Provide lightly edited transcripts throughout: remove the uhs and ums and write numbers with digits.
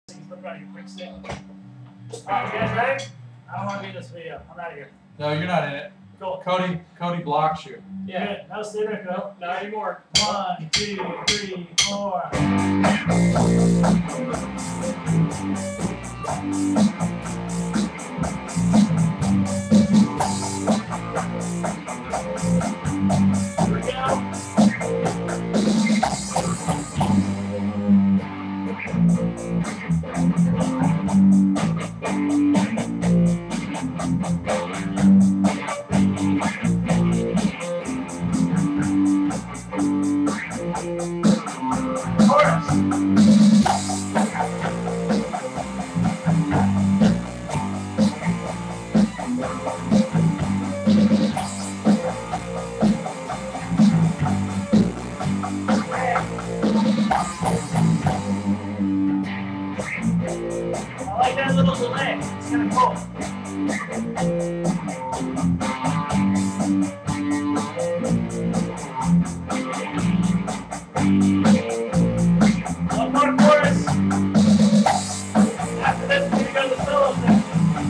Alright, you guys ready? I don't want to be in this video. I'm out of here. No, you're not in it. Cool. Cody blocks you. Yeah. No, stay there, Cody. Not anymore. 1, 2, 3, 4. Here we go. I like that little delay. It's kind of cool. One more chorus. After this, we're going to go to the solo section.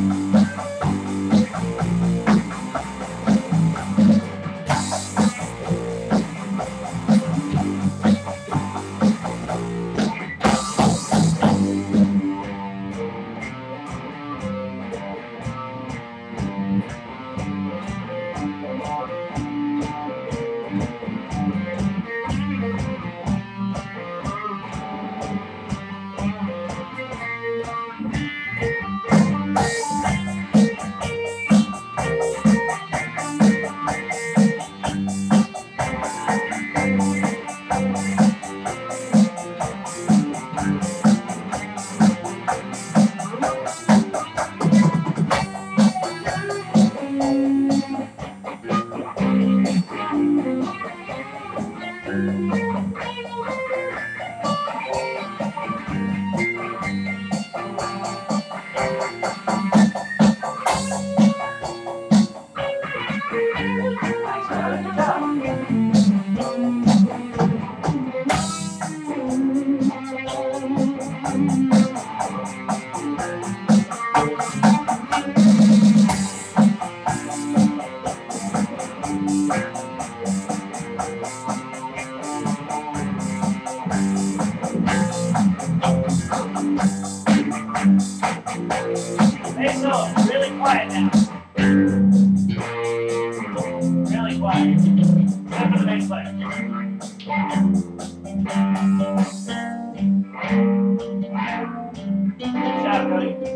Hey, so really quiet now. Really quiet. Except for the bass player. Good job, Cody.